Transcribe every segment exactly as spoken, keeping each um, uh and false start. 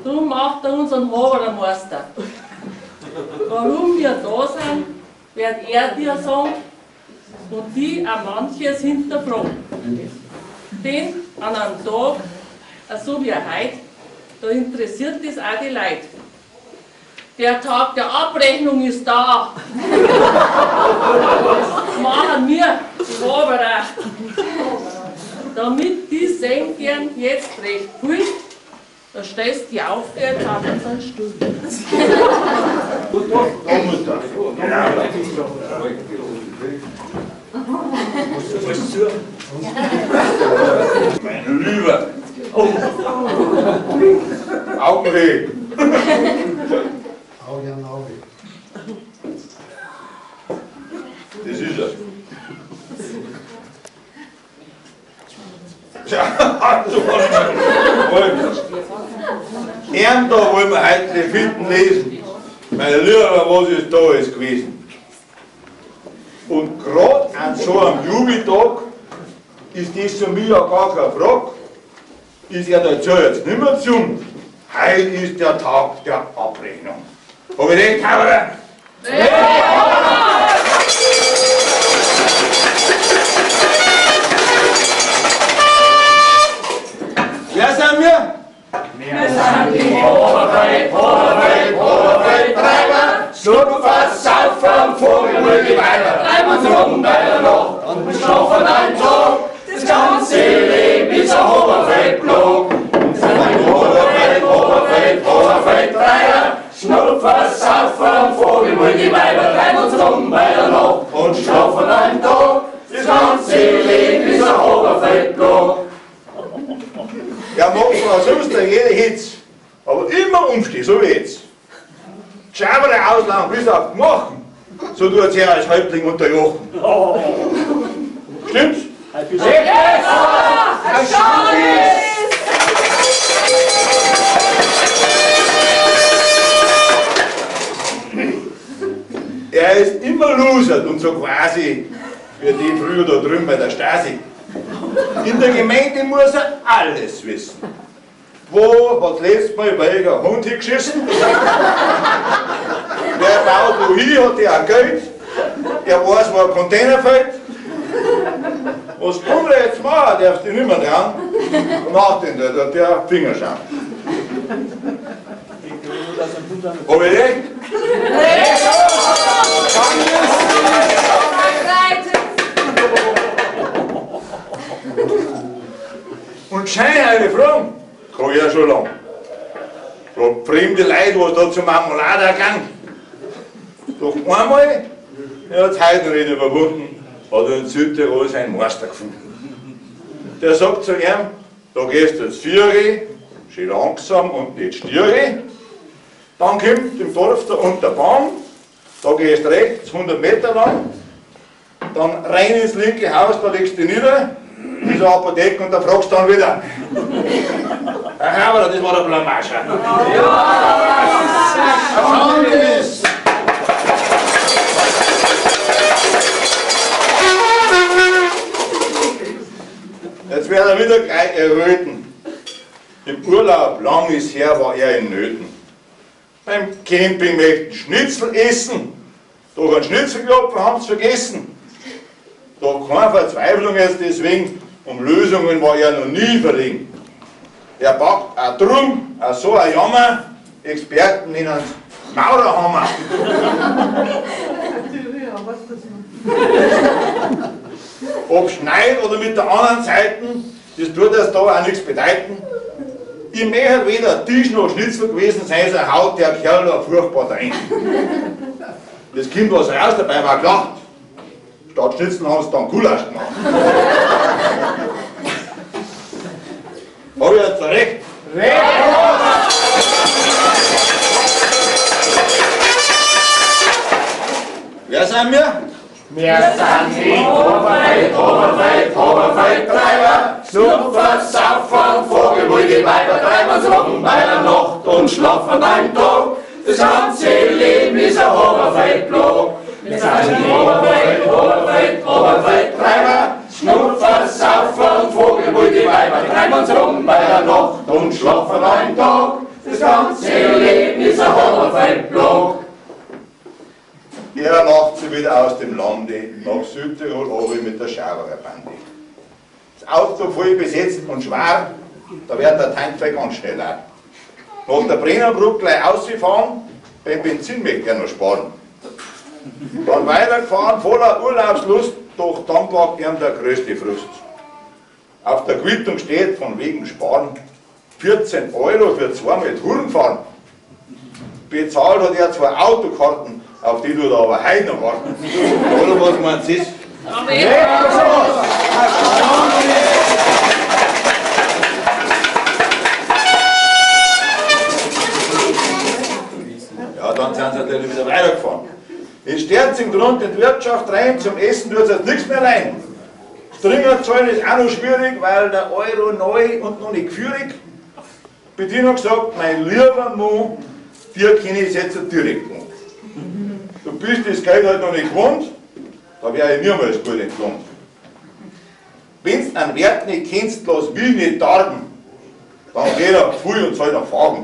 darum macht er unseren Habermeister. Warum wir da sind, wird er dir sagen und die auch manches hinterfragen. Denn an einem Tag, so wie heute, da interessiert es auch die Leute. Der Tag der Abrechnung ist da. Das machen wir, die Haberer. Damit die sehen gern jetzt recht viel, da stellst du die auf, der hat uns einen Stuhl. Meine Liebe. Oh. Augenweh. Auge an Auge. Das ist er. Ja, so Ehrentag wollen wir heute die Finden lesen. Meine Liebe, was ist da alles gewesen? Und gerade an so einem Jugendtag ist das für mich ja gar keine Frage. Ist er dazu jetzt nicht mehr zu? Heute ist der Tag der Abrechnung. Hab ich recht, Haberer? Ja! Wer sind wir? Wir sind die Oberwelt, Oberwelt, Oberwelttreiber, Schlupfer, Saufer, Vogel, die Weiber, treiben uns rum bei der Nacht und schlafen einen Tag. Das ganze Leben ist ein Oberweltblock. Wir sind die Oberwelt, Oberwelt, Oberwelttreiber, Schnupfer, Saufer, Vogel, die Weiber, treiben uns rum bei der Nacht und schlafen einen Tag. Das ganze Leben ist ein Oberweltblock. Ja, macht man sonst jede Hitz, aber immer umstehen, so wie jetzt. Schau mal auslangen, bis auf die Machen, so tut es ja als Häuptling unterjochen. Oh. Stimmt's? Er ist immer losert und so quasi wie die früher da drüben bei der Stasi. In der Gemeinde muss er alles wissen. Wo hat letztes Mal welcher Hund hingeschissen? Wer baut wohin, hat der auch Geld? Er weiß, wo ein Container fällt. Was du jetzt machen, darfst du nicht mehr dran. Mach den da, der Fingerschaum. Hab ich recht? Und schein eine Frage, kann ich ja schon lang. Fragt fremde Leute, was da zum Marmelade gegangen. Doch einmal, er hat es heute nicht überwunden, hat er in Südtirol seinen Meister gefunden. Der sagt zu ihm, da gehst du jetzt Viere, schön langsam und nicht Stiere. Dann kommt im Dorf da unten der Baum, da gehst du rechts, hundert Meter lang. Dann rein ins linke Haus, da legst du dich nieder. Diese Apotheke und da fragst du dann wieder. Herr Haberer, das war der Blamage. Jetzt wird er wieder gleich erröten. Im Urlaub, lang ist her, war er in Nöten. Beim Camping möchten Schnitzel essen. Doch ein Schnitzelklopfen haben sie vergessen. Doch keine Verzweiflung jetzt deswegen, um Lösungen war er noch nie verlegen. Er packt auch drum, auch so ein Jammer, Experten nennen es Maurerhammer. Ob schneiden oder mit der anderen Seite, das tut das da auch nichts bedeuten. Ich möchte weder Tisch noch Schnitzel gewesen sein, so haut der Kerl da furchtbar rein. Das Kind was raus, dabei war gelacht. Statt Schnitzel haben sie dann Gulasch gemacht. Hab ich jetzt recht? Recht! Wer sind wir? Wir sind die Oberwelt, Oberwelt, Oberwelttreiber, Schnupfer, Saufer, Vogel, die Weiber, treiben uns rum bei der Nacht und schlafen beim Tag. Das ganze Leben ist ein Oberweltblock. Wir sind die Oberwelt, Oberwelt, Oberwelttreiber, Schnupfer, Saufer und Vogel, die Weiber, treiben uns rum bei der Nacht und schlafen beim Tag. Das das ganze Leben ist ein Hammerfeldblock. Er macht sie wieder aus dem Lande nach Südtirol runter mit der Schauererbande. Das Auto voll besetzt und schwer, da wird der Tank voll ganz schnell leer. Nach der Brennerbrücke gleich rausgefahren, beim Benzin möchte er noch sparen. Dann weitergefahren, voller Urlaubslust, doch dann war ihm der größte Frust. Auf der Quittung steht, von wegen Sparen, vierzehn Euro für zweimal Touren fahren. Bezahlt hat er zwei Autokarten, auf die tut er aber heute noch warten. Oder was meinst du? Ja, dann sind sie natürlich wieder weitergefahren. Jetzt steht es im Grund in die Wirtschaft rein, zum Essen tut es jetzt nichts mehr rein. Stringer zahlen ist auch noch schwierig, weil der Euro neu und noch nicht geführig. Bediener gesagt, mein lieber Mann, dir kenne ich jetzt direkt an. Du bist das Geld halt noch nicht gewohnt, da wäre ich niemals gut entlohnt. Wenn du einen Wert nicht kennst, lass mich nicht darben, dann geht er viel und soll nach Farben.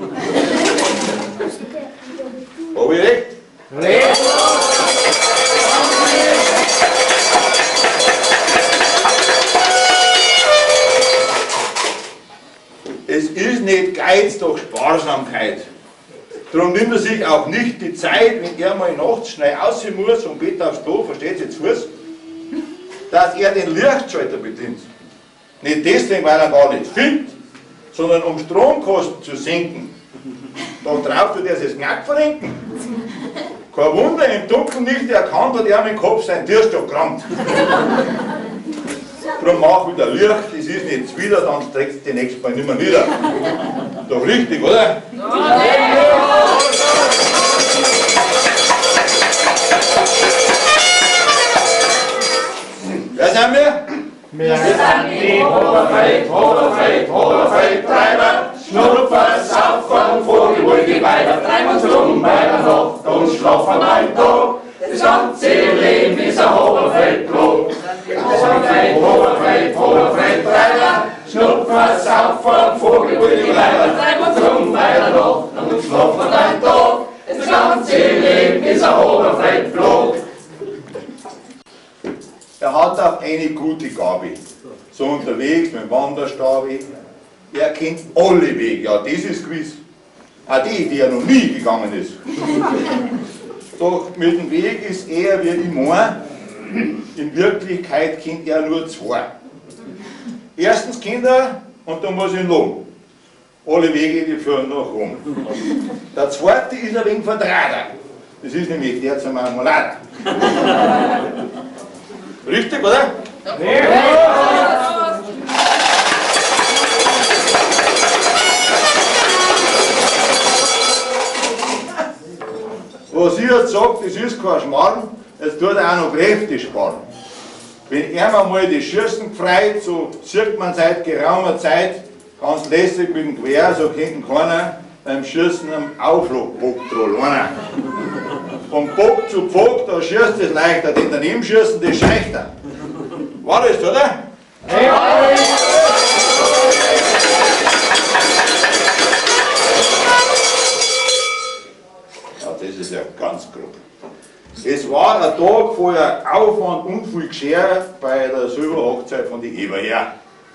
Hab ich recht? Recht! Es ist nicht Geiz, doch Sparsamkeit. Darum nimmt er sich auch nicht die Zeit, wenn er mal nachts schnell raus muss und Bett aufs Klo, versteht ihr jetzt Fuß, dass er den Lichtschalter bedient. Nicht deswegen, weil er gar nicht findet, sondern um Stromkosten zu senken. Doch drauf tut er sich das Knack verrenken. Kein Wunder, im Dunkeln nicht erkannt hat er mit dem Kopf sein Tierstock gerammt. Darum mach wieder Licht, das ist nicht zuwider, dann streckst du die nächste Mal nicht mehr nieder. Doch richtig, oder? Ja. Wer sind wir? Wir sind die Hoberfeld, Hoberfeld, Hoberfeldtreiber, Schnupfer, Saufer und Vogelwulgeweiber, treiben uns rum bei der Nacht und schlafen einen Tag. Das ganze Leben ist ein Hoberfeldblock. Hoberfeld, Hoberfeld, Hoberfeldtreiber, Schnupfer, Saufer und Vogelwulgeweiber, treiben uns rum bei der Nacht und schlafen einen Tag. Das ganze Leben ist ein Hoberfeldblock. Er hat auch eine gute Gabe. So unterwegs mit dem Wanderstab. Er kennt alle Wege. Ja, das ist gewiss. Auch die, die er noch nie gegangen ist. Doch mit dem Weg ist er wie ich meine. In Wirklichkeit kennt er nur zwei. Erstens kennt er, und da muss ich ihn loben, alle Wege, die führen nach Rom. Der zweite ist ein wenig Vertrater. Das ist nämlich der zum Marmolade. Richtig, oder? Ja. Was ich jetzt sage, das ist kein Schmarrn, jetzt tut er auch noch kräftig sparen. Wenn er mal die Schürzen gefreut, so sieht man seit geraumer Zeit ganz lässig mit dem Gewehr, so kennt keiner beim Schießen am Auflagbock dran. Vom Bock zu Pfock, da schießt es leichter, denn daneben schießen, das scheichter. War das, oder? Ja! Ja, das ist ja ganz grob. Es war ein Tag voller Aufwand und viel Geschirr bei der Silberhochzeit von die Eberher.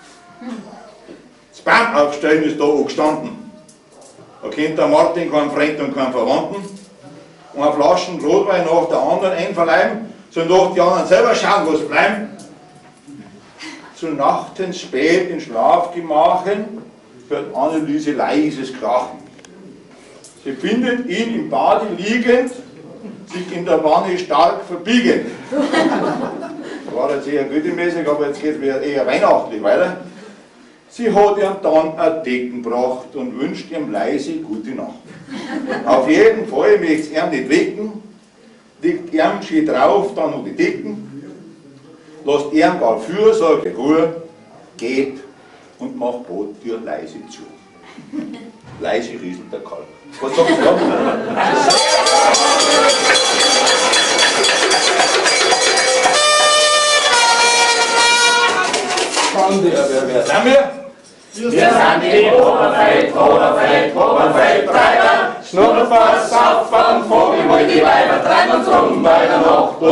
Das Baum aufstellen ist da angestanden. Da kennt der Martin keinen Freund und keinen Verwandten. Und eine Flasche Rotwein nach der anderen einverleiben, so nach die anderen selber schauen, was bleiben. Zu Nachten spät in Schlafgemachen hört Anneliese leises Krachen. Sie findet ihn im Bade liegend, sich in der Wanne stark verbiegend. Das war jetzt eher gütemäßig, aber jetzt geht es wieder eher weihnachtlich weiter. Sie hat ihm dann ein Decken gebracht und wünscht ihm leise gute Nacht. Auf jeden Fall möchte es ihm nicht wecken, liegt ihm schön drauf, dann noch die Decken, lasst ihm gar Fürsorge Ruhe, geht und macht Boottür leise zu. Leise rieselt der Kalb. Was sagst du da? Wer, wer sind wir? Wir sind die Hoberfeld, Hoberfeld, Hoberfeld.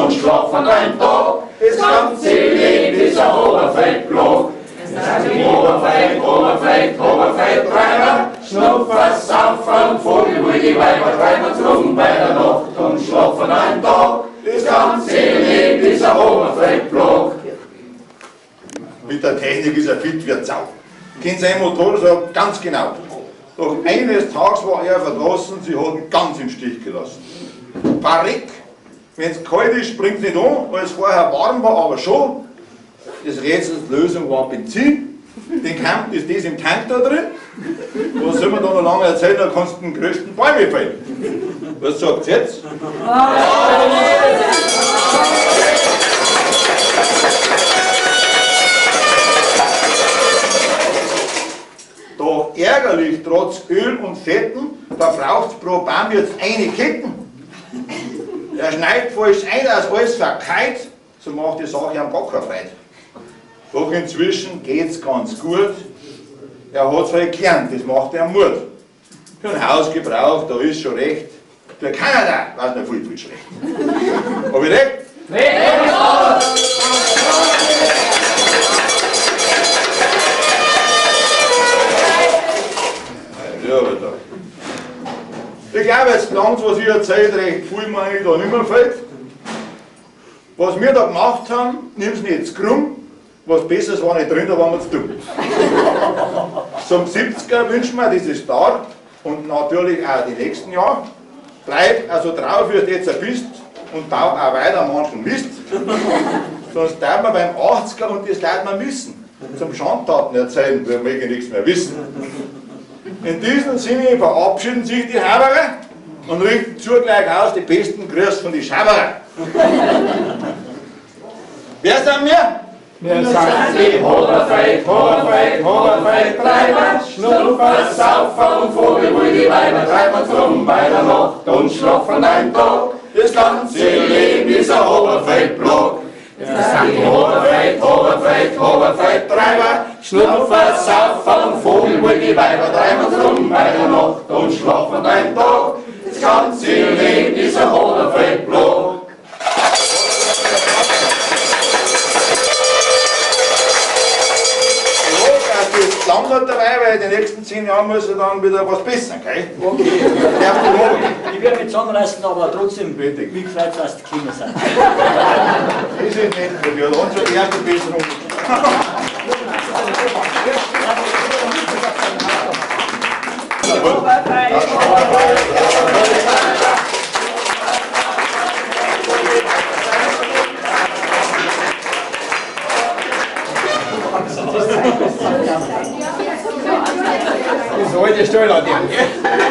und schlafen ein Tag. Das ganze Leben ist ein Oberfeldblock. Oberfeld, Oberfeld, Oberfeldtreiber, Schnupfer, Saufen, Vogel, die Weiber treiben rum bei der Nacht und schlafen ein Tag. Das ganze Leben ist ein Oberfeldblock. Mit der Technik ist er fit wie ein Sau. Kennt sein Motor so ganz genau. Doch eines Tages war er verdrossen, sie hat ihn ganz im Stich gelassen. Verreck, wenn es kalt ist, springt es nicht an, weil es vorher warm war, aber schon. Das Rätsels Lösung war Benzin. Den Kampf ist das im Tank da drin. Was soll man da noch lange erzählen, da kannst du den größten Bäume fällen. Was sagt ihr jetzt? Doch ärgerlich, trotz Öl und Fetten, da braucht es pro Baum jetzt eine Ketten. Der schneidet falsch ein, dass alles verkeilt, so macht die Sache am Backer freit. Doch inzwischen geht's ganz gut. Er hat's halt gelernt, das macht er Mut. Für ein Hausgebrauch, da ist schon recht. Für Kanada war es noch viel, viel schlecht. Hab ich recht? Ja, aber da. Ich glaube, jetzt langt, was ich erzählt, recht viel mir da nicht mehr fällt. Was wir da gemacht haben, nimm's nicht zu krumm. Was Besseres war nicht drin, da waren wir zu dumm. Zum siebziger wünschen wir dieses Jahr und natürlich auch die nächsten Jahre. Bleib also drauf, wie du jetzt bist und bau auch weiter manchen Mist. Sonst darf man beim achtziger und das darf man müssen. Zum Schandtaten erzählen, wir mögen nichts mehr wissen. In diesem Sinne verabschieden sich die Haberer und richten zugleich aus die besten Grüße von die Schaberer. Wer sind wir? Wir sind die Oberfeld, Oberfeld, Oberfeldtreiber, Schnupfer, Saufer und Vogel, wo die Weiber treiben drum bei der Nacht und schlafen ein Tag. Das ganze Leben ist ein Oberfeldblock. Wir sind die Oberfeld, Oberfeld, Oberfeldtreiber, Schnupfer, Saufer und Vogel, wo die Weiber treiben drum bei der Nacht und schlafen ein Tag. Das ganze Leben ist ein Oberfeldblock. Lang dabei, weil in den nächsten zehn Jahren muss er dann wieder was bessern, gell? Okay. Ich werde mich zusammenreißen, aber trotzdem, wie gefreut, dass die Kinder sind. Das ist nicht, wir haben schon die erste Besserung. Das ist heute Steuer,